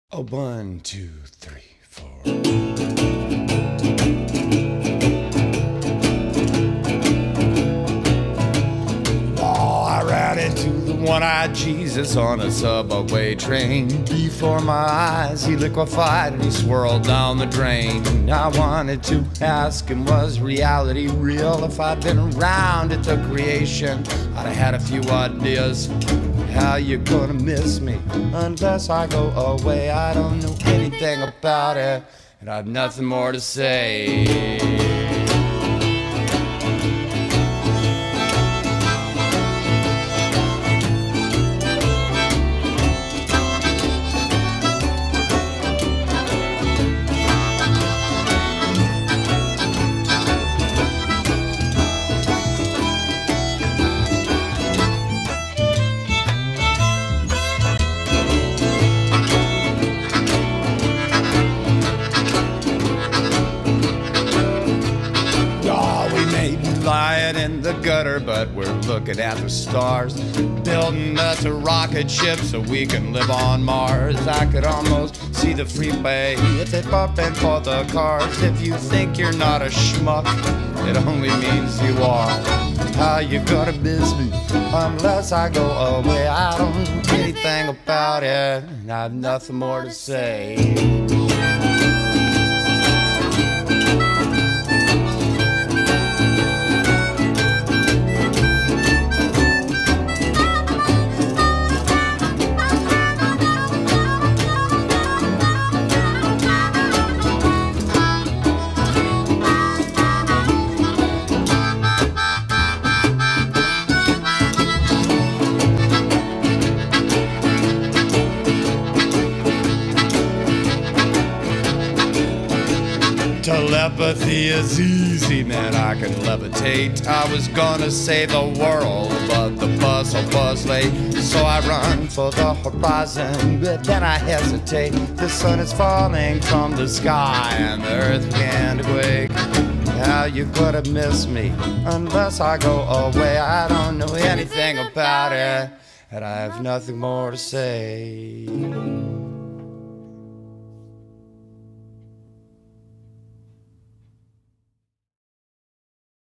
Oh, 1, 2, 3, 4. Oh, I ran into the one-eyed Jesus on a subway train. Before my eyes, he liquefied and he swirled down the drain. I wanted to ask him, was reality real? If I'd been around at the creation, I'd have had a few ideas. How you gonna miss me unless I go away? I don't know anything about it, and I have nothing more to say. Lying in the gutter, but we're looking at the stars, building us a rocket ship so we can live on Mars. I could almost see the freeway if it bumping for the cars. If you think you're not a schmuck, it only means you are. How you gonna miss me unless I go away? I don't know anything about it, and I have nothing more to say. Telepathy is easy, man, I can levitate. I was gonna save the world, but the bus will buzz late. So I run for the horizon, but then I hesitate. The sun is falling from the sky and the earth can't quake. How you gonna miss me unless I go away? I don't know anything about it, and I have nothing more to say.